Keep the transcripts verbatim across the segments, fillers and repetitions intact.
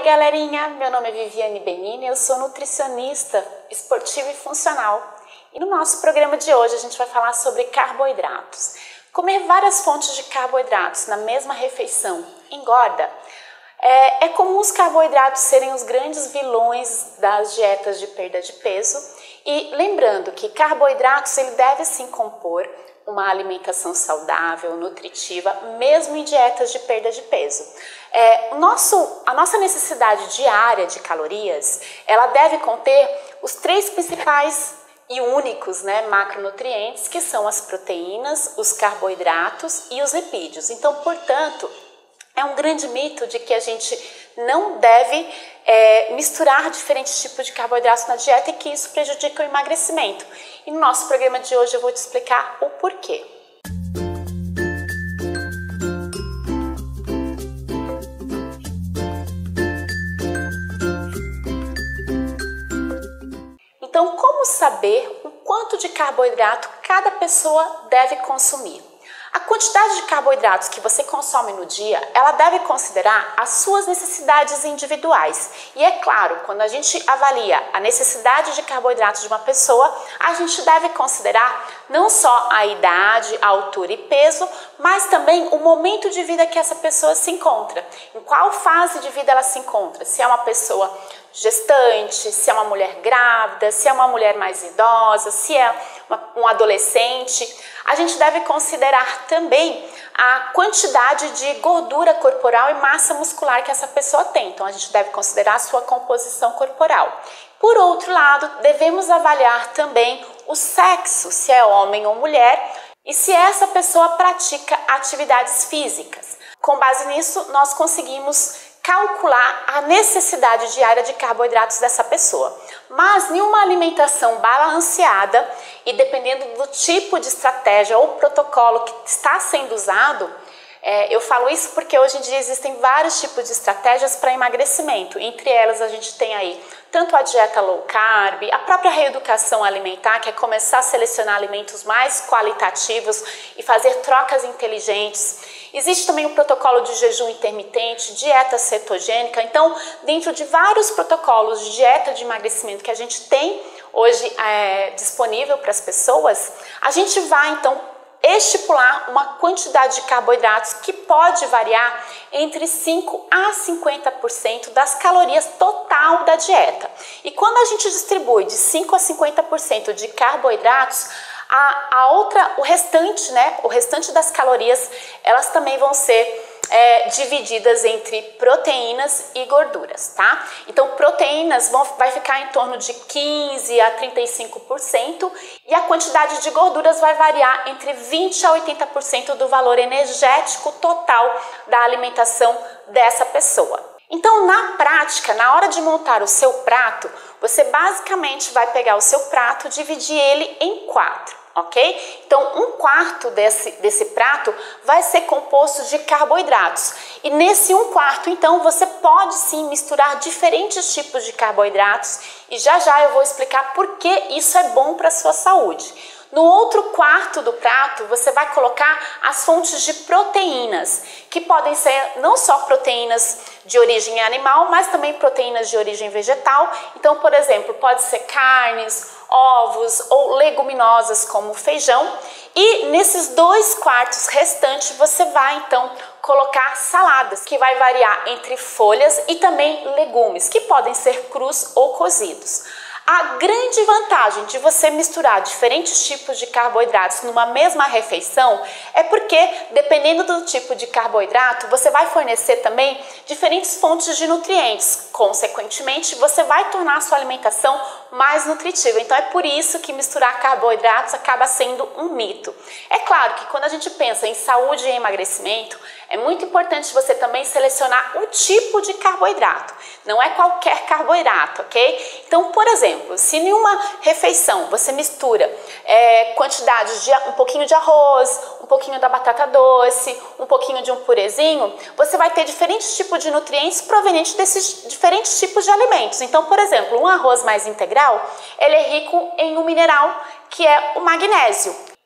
galerinha, meu nome é Viviane Benini, eu sou nutricionista esportiva e funcional. E no nosso programa de hoje a gente vai falar sobre carboidratos. Comer várias fontes de carboidratos na mesma refeição engorda? É, é comum os carboidratos serem os grandes vilões das dietas de perda de peso. E lembrando que carboidratos ele deve sim compor uma alimentação saudável, nutritiva, mesmo em dietas de perda de peso. É, o nosso, a nossa necessidade diária de calorias, ela deve conter os três principais e únicos, né, macronutrientes, que são as proteínas, os carboidratos e os lipídios. Então, portanto, é um grande mito de que a gente não deve é, misturar diferentes tipos de carboidratos na dieta e que isso prejudica o emagrecimento. E no nosso programa de hoje eu vou te explicar o porquê. Então, como saber o quanto de carboidrato cada pessoa deve consumir? A quantidade de carboidratos que você consome no dia, ela deve considerar as suas necessidades individuais. E é claro, quando a gente avalia a necessidade de carboidratos de uma pessoa, a gente deve considerar não só a idade, a altura e peso, mas também o momento de vida que essa pessoa se encontra. Em qual fase de vida ela se encontra? Se é uma pessoa gestante, se é uma mulher grávida, se é uma mulher mais idosa, se é uma, um adolescente. A gente deve considerar também a quantidade de gordura corporal e massa muscular que essa pessoa tem. Então, a gente deve considerar a sua composição corporal. Por outro lado, devemos avaliar também o sexo, se é homem ou mulher, e se essa pessoa pratica atividades físicas. Com base nisso, nós conseguimos calcular a necessidade diária de carboidratos dessa pessoa. Mas em uma alimentação balanceada e dependendo do tipo de estratégia ou protocolo que está sendo usado, é, eu falo isso porque hoje em dia existem vários tipos de estratégias para emagrecimento. Entre elas a gente tem aí tanto a dieta low carb, a própria reeducação alimentar, que é começar a selecionar alimentos mais qualitativos e fazer trocas inteligentes. Existe também o protocolo de jejum intermitente, dieta cetogênica. Então, dentro de vários protocolos de dieta de emagrecimento que a gente tem hoje é, disponível para as pessoas, a gente vai então estipular uma quantidade de carboidratos que pode variar entre cinco a cinquenta por cento das calorias total da dieta. E quando a gente distribui de cinco a cinquenta por cento de carboidratos, a, a outra, o restante, né, o restante das calorias, elas também vão ser É, divididas entre proteínas e gorduras, tá? Então, proteínas vão, vai ficar em torno de quinze a trinta e cinco por cento e a quantidade de gorduras vai variar entre vinte a oitenta por cento do valor energético total da alimentação dessa pessoa. Então, na prática, na hora de montar o seu prato, você basicamente vai pegar o seu prato e dividir ele em quatro. Ok? Então, um quarto desse, desse prato vai ser composto de carboidratos. E nesse um quarto, então, você pode sim misturar diferentes tipos de carboidratos. E já já eu vou explicar por que isso é bom para a sua saúde. No outro quarto do prato, você vai colocar as fontes de proteínas, que podem ser não só proteínas de origem animal, mas também proteínas de origem vegetal. Então, por exemplo, pode ser carnes, ovos ou leguminosas como feijão. E nesses dois quartos restantes, você vai então colocar saladas, que vai variar entre folhas e também legumes, que podem ser crus ou cozidos. A grande vantagem de você misturar diferentes tipos de carboidratos numa mesma refeição é porque, dependendo do tipo de carboidrato, você vai fornecer também diferentes fontes de nutrientes. Consequentemente, você vai tornar a sua alimentação mais nutritiva. Então, é por isso que misturar carboidratos acaba sendo um mito. É claro que quando a gente pensa em saúde e emagrecimento, é muito importante você também selecionar o tipo de carboidrato. Não é qualquer carboidrato, ok? Então, por exemplo, se em uma refeição você mistura é, quantidades de um pouquinho de arroz, um pouquinho da batata doce, um pouquinho de um purezinho, você vai ter diferentes tipos de nutrientes provenientes desses diferentes tipos de alimentos. Então, por exemplo, um arroz mais integral, ele é rico em um mineral que é o magnésio.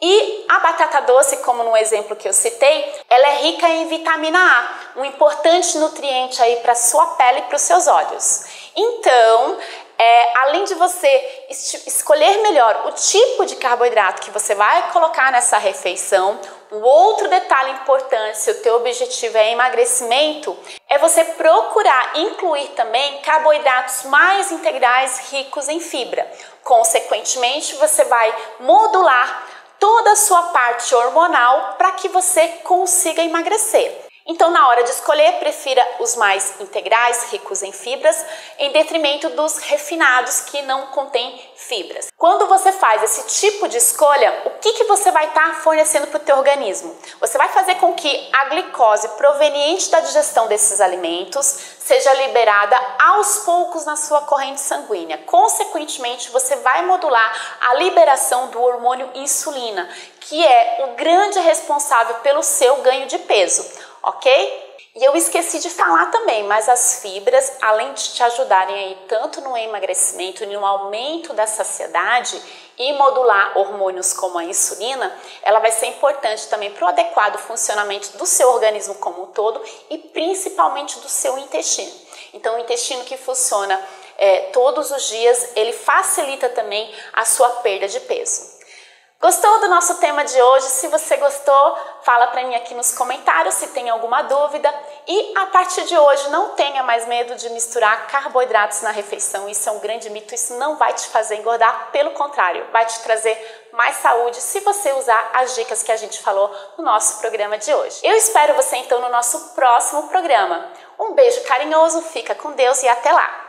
E a batata doce, como no exemplo que eu citei, ela é rica em vitamina A, um importante nutriente aí para sua pele e para os seus olhos. Então, é, além de você escolher melhor o tipo de carboidrato que você vai colocar nessa refeição, um outro detalhe importante, se o teu objetivo é emagrecimento, é você procurar incluir também carboidratos mais integrais ricos em fibra. Consequentemente, você vai modular toda a sua parte hormonal para que você consiga emagrecer. Então, na hora de escolher, prefira os mais integrais, ricos em fibras, em detrimento dos refinados que não contêm fibras. Quando você faz esse tipo de escolha, o que, que você vai estar fornecendo para o teu organismo? Você vai fazer com que a glicose proveniente da digestão desses alimentos seja liberada aos poucos na sua corrente sanguínea. Consequentemente, você vai modular a liberação do hormônio insulina, que é o grande responsável pelo seu ganho de peso. Ok? E eu esqueci de falar também, mas as fibras, além de te ajudarem aí tanto no emagrecimento e no aumento da saciedade e modular hormônios como a insulina, ela vai ser importante também para o adequado funcionamento do seu organismo como um todo e principalmente do seu intestino. Então, o intestino que funciona é, todos os dias, ele facilita também a sua perda de peso. Gostou do nosso tema de hoje? Se você gostou, fala para mim aqui nos comentários se tem alguma dúvida. E a partir de hoje, não tenha mais medo de misturar carboidratos na refeição. Isso é um grande mito, isso não vai te fazer engordar, pelo contrário, vai te trazer mais saúde se você usar as dicas que a gente falou no nosso programa de hoje. Eu espero você então no nosso próximo programa. Um beijo carinhoso, fica com Deus e até lá!